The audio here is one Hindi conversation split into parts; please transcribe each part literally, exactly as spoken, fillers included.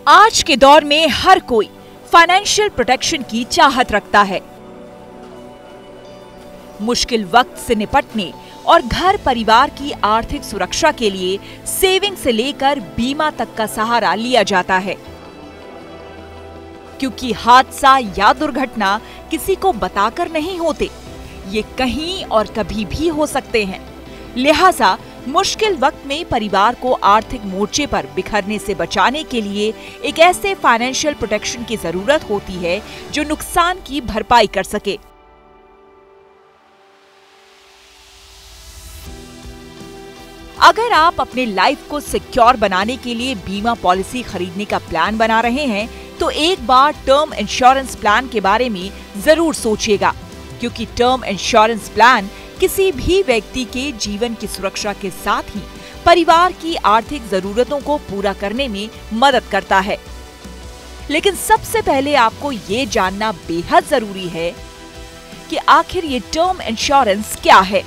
आज के दौर में हर कोई फाइनेंशियल प्रोटेक्शन की चाहत रखता है। मुश्किल वक्त से निपटने और घर परिवार की आर्थिक सुरक्षा के लिए सेविंग से लेकर बीमा तक का सहारा लिया जाता है, क्योंकि हादसा या दुर्घटना किसी को बताकर नहीं होते, ये कहीं और कभी भी हो सकते हैं। लिहाजा मुश्किल वक्त में परिवार को आर्थिक मोर्चे पर बिखरने से बचाने के लिए एक ऐसे फाइनेंशियल प्रोटेक्शन की जरूरत होती है जो नुकसान की भरपाई कर सके। अगर आप अपने लाइफ को सिक्योर बनाने के लिए बीमा पॉलिसी खरीदने का प्लान बना रहे हैं, तो एक बार टर्म इंश्योरेंस प्लान के बारे में जरूर सोचिएगा, क्योंकि टर्म इंश्योरेंस प्लान किसी भी व्यक्ति के जीवन की सुरक्षा के साथ ही परिवार की आर्थिक जरूरतों को पूरा करने में मदद करता है। लेकिन सबसे पहले आपको ये जानना बेहद जरूरी है कि आखिर ये टर्म इंश्योरेंस क्या है।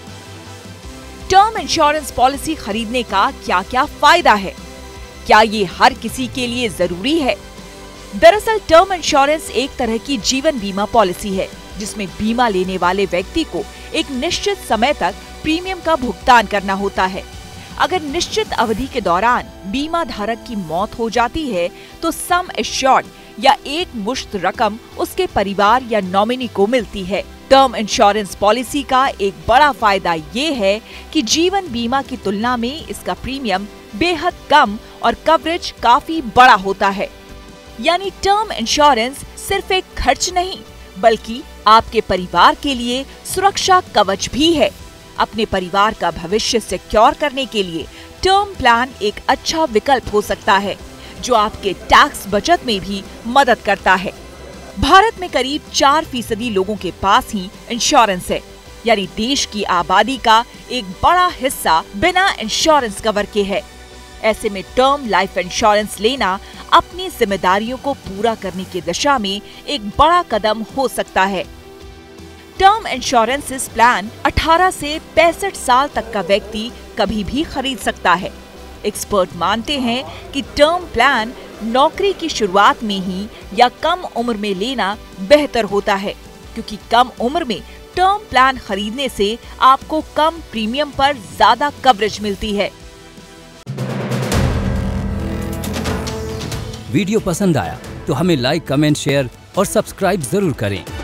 टर्म इंश्योरेंस पॉलिसी खरीदने का क्या क्या फायदा है? क्या ये हर किसी के लिए जरूरी है? दरअसल टर्म इंश्योरेंस एक तरह की जीवन बीमा पॉलिसी है, जिसमें बीमा लेने वाले व्यक्ति को एक निश्चित समय तक प्रीमियम का भुगतान करना होता है। अगर निश्चित अवधि के दौरान बीमा धारक की मौत हो जाती है, तो सम एश्योर्ड या एक मुश्त रकम उसके परिवार या नॉमिनी को मिलती है। टर्म इंश्योरेंस पॉलिसी का एक बड़ा फायदा ये है कि जीवन बीमा की तुलना में इसका प्रीमियम बेहद कम और कवरेज काफी बड़ा होता है। यानी टर्म इंश्योरेंस सिर्फ एक खर्च नहीं, बल्कि आपके परिवार के लिए सुरक्षा कवच भी है। अपने परिवार का भविष्य सिक्योर करने के लिए टर्म प्लान एक अच्छा विकल्प हो सकता है, जो आपके टैक्स बचत में भी मदद करता है। भारत में करीब चार फीसदी लोगों के पास ही इंश्योरेंस है, यानी देश की आबादी का एक बड़ा हिस्सा बिना इंश्योरेंस कवर के है। ऐसे में टर्म लाइफ इंश्योरेंस लेना अपनी जिम्मेदारियों को पूरा करने की दिशा में एक बड़ा कदम हो सकता है। टर्म इंश्योरेंस प्लान अठारह से पैंसठ साल तक का व्यक्ति कभी भी खरीद सकता है। एक्सपर्ट मानते हैं कि टर्म प्लान नौकरी की शुरुआत में ही या कम उम्र में लेना बेहतर होता है, क्योंकि कम उम्र में टर्म प्लान खरीदने से आपको कम प्रीमियम पर ज्यादा कवरेज मिलती है। वीडियो पसंद आया तो हमें लाइक, कमेंट, शेयर और सब्सक्राइब जरूर करें।